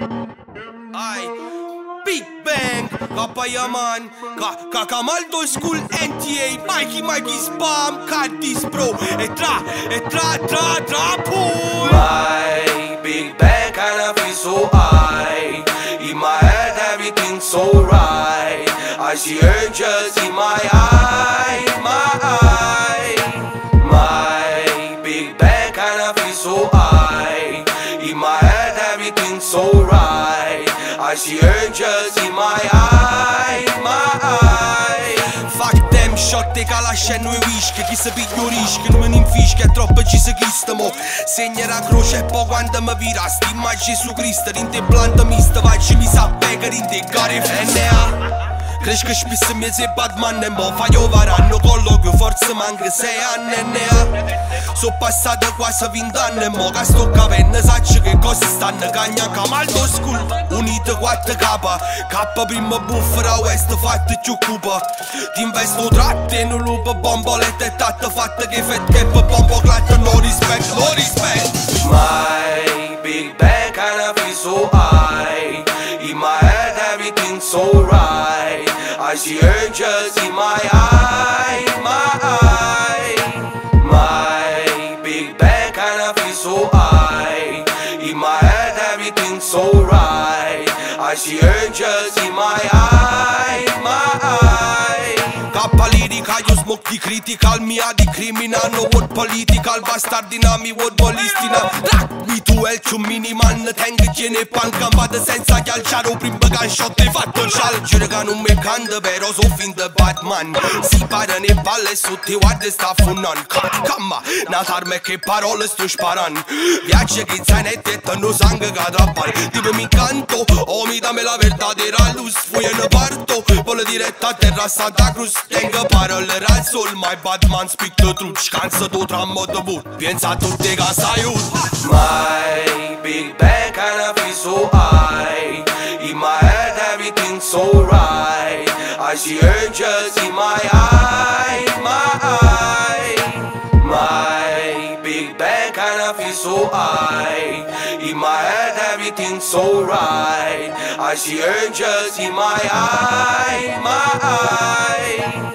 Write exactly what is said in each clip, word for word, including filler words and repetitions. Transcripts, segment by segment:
Aye, Big Bang, Kapayaman, Ka Kakamal Old School N T A, Mikey Mikey's Bomb, Caddies Bro, e tra, e tra, tra, tra, pull. My Big Bang kinda feel so high. In my head everything's so right. I see angels in my eye, my eye. My Big Bang kinda feel so high. In my head everything's so right. I see angels in my eye, my eye. Fuck them, shotte ca la scena e whisky. Chi si piglia rischi, non me ne infischi, è troppo ci si Cristo mo. Segna la croce e poi quando mi virasti ma Gesù Cristo, in te planta mista, facci mi sape che in te care N A. Crezi că șpise mie zi Batman ne mo fa io varanno colloquio forse manca sei anni N A. So passata quasi vent'anni mo che sto capendo sacci che cose stanno cagna Kamal Old School unito quattro K K prima buffera West fatta più cupa. Ti investo tratte non lupo bombolette e tatte fatte che fette che per bombo clatta no respect, no respect. My Big Bang kinda feel so high. In my head everything's so right. I see angels in my eye, my eye. My Big Bang kinda feel so high. In my head everything's so right. I see angels in my eye, my eye. Kappa lirica, io smoke di critical, mia di criminal, no word political, bastardina mi word bolistina. Rock me to el ciù minimal, ne tengo gene panca, vado senza chialciare, prima gunshot hai fatto il cial. Giuro che non mi canta, però so fin da Batman. Si para ne palle su ti guarda e sta funnan. Camma, natarme che parole sto sparando. Viaggia che zainette e no sangue che trappare. Tipo mi canto, oh mi dammi la verdadera luz. Fui in parto, volo diretta a terra Santa Cruz. Tengo parole al sol, my Batman speak the truth. Scansa tu trammo de boot, pensa tutte che sai ut. My Big Bang kinda feel so high. In my head everything's so right. I see angels in my eye, my eye. My Big Bang kinda feel so high. In my head everything's so right. I see angels in my eye, my eye.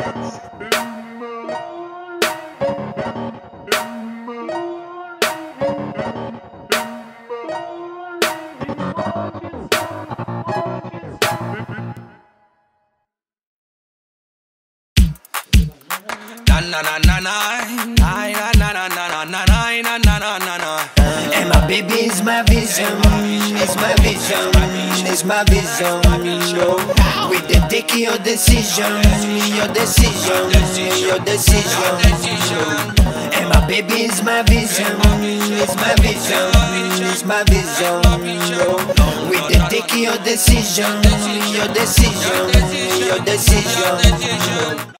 Na na na na na na na na na na na na na na na na. And my baby is my vision, is my vision, is my vision. With the take your decision, your decision, your decision. And my baby is my vision, is my vision, is my vision. With the take your decision, your decision, your decision.